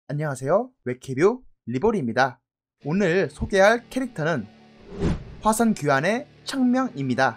안녕하세요. 웹캐뷰 리볼입니다. 오늘 소개할 캐릭터는 화산 귀환의 청명입니다.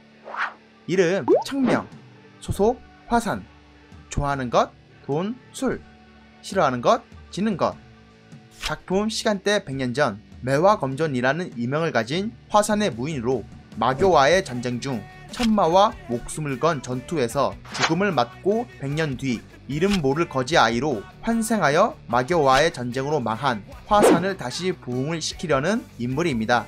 이름 청명, 소속 화산, 좋아하는 것 돈, 술, 싫어하는 것 지는 것. 작품 시간대 100년 전 매화검존이라는 이명을 가진 화산의 무인으로 마교와의 전쟁 중 천마와 목숨을 건 전투에서 죽음을 맞고 100년 뒤 이름 모를 거지 아이로 환생하여 마교와의 전쟁으로 망한 화산을 다시 부흥을 시키려는 인물입니다.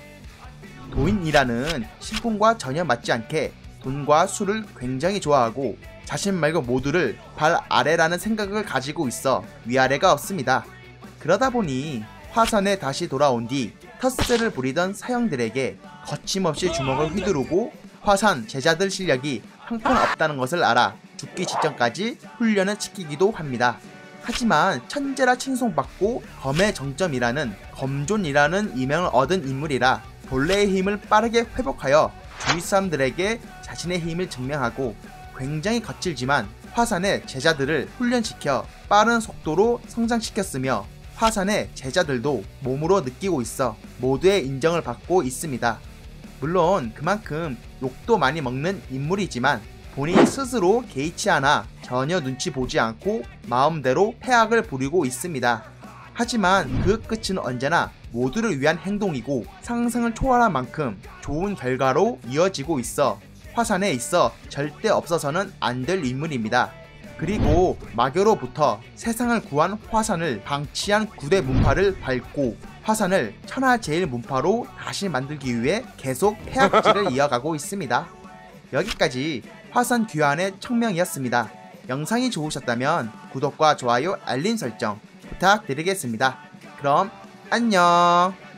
도인이라는 신분과 전혀 맞지 않게 돈과 술을 굉장히 좋아하고 자신 말고 모두를 발 아래라는 생각을 가지고 있어 위아래가 없습니다. 그러다 보니 화산에 다시 돌아온 뒤 텃세를 부리던 사형들에게 거침없이 주먹을 휘두르고 화산 제자들 실력이 형편없다는 것을 알아 죽기 직전까지 훈련을 시키기도 합니다. 하지만 천재라 칭송받고 검의 정점이라는 검존이라는 이명을 얻은 인물이라 본래의 힘을 빠르게 회복하여 주위 사람들에게 자신의 힘을 증명하고 굉장히 거칠지만 화산의 제자들을 훈련시켜 빠른 속도로 성장시켰으며 화산의 제자들도 몸으로 느끼고 있어 모두의 인정을 받고 있습니다. 물론 그만큼 욕도 많이 먹는 인물이지만 본인 스스로 개의치 않아 전혀 눈치 보지 않고 마음대로 패악을 부리고 있습니다. 하지만 그 끝은 언제나 모두를 위한 행동이고 상상을 초월한 만큼 좋은 결과로 이어지고 있어 화산에 있어 절대 없어서는 안 될 인물입니다. 그리고 마교로부터 세상을 구한 화산을 방치한 9대 문파를 밟고 화산을 천하제일 문파로 다시 만들기 위해 계속 폐악질을 이어가고 있습니다. 여기까지 화산 귀환의 청명이었습니다. 영상이 좋으셨다면 구독과 좋아요, 알림 설정 부탁드리겠습니다. 그럼 안녕.